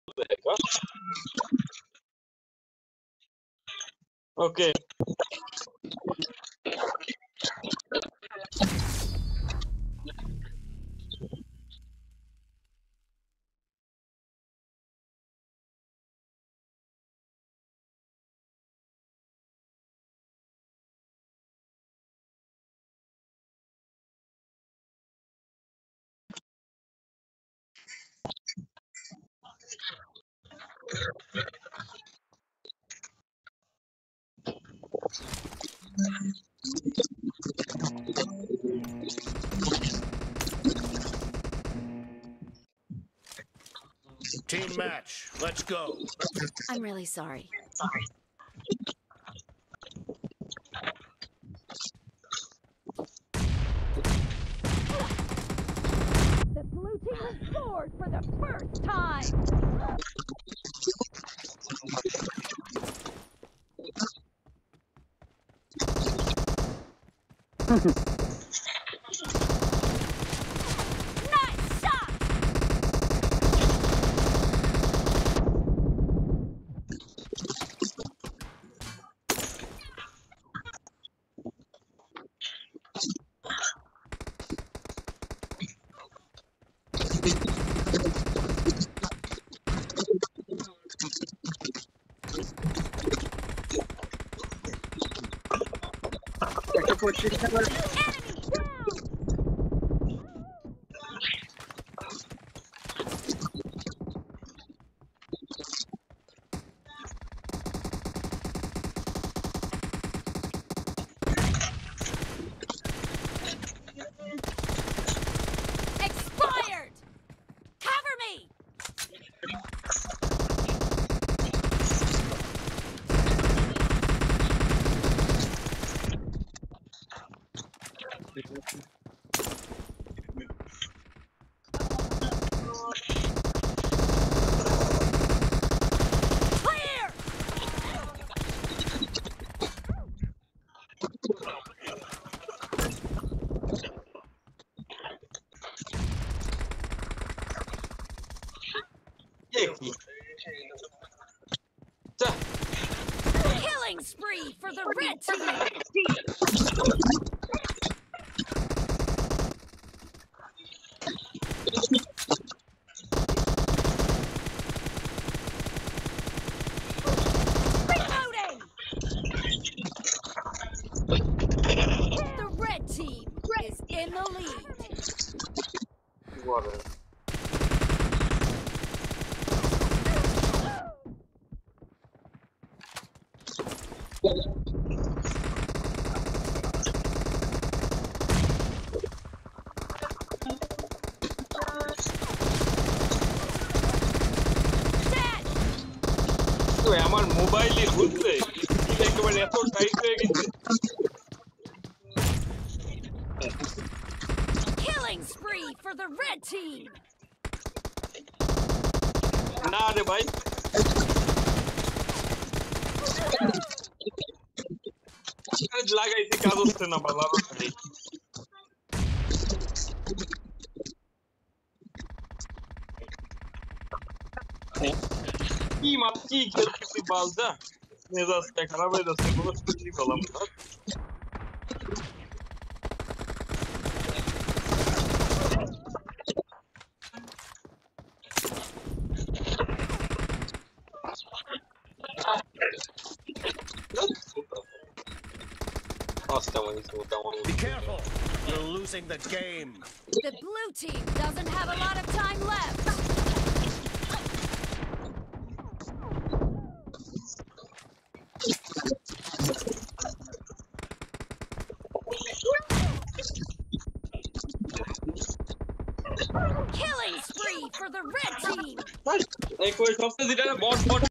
the heck, huh? Okay. Team match, let's go. I'm really sorry. The blue team has scored for the first time! Nice shot! Enemy down! Expired! Cover me! Clear! Killing spree for the red team! Reloading! The red team is in the lead. Water. Dead! তো আমার মোবাইলে ঘুরছে একেবারে এত tight হয়ে গেছে Killing spree for the red team! না রে ভাই লাগাইছি কাজ হচ্ছে না ভালো কি মাপ কি খেলতেছি বালদা মেজাজটা খারাপ হয়ে যাচ্ছে কোনো কিছুই পেলাম না Be careful, you're losing the game. The blue team doesn't have a lot of time left. Killing spree for the red team. এই কই সবচেয়ে যেটা বট বট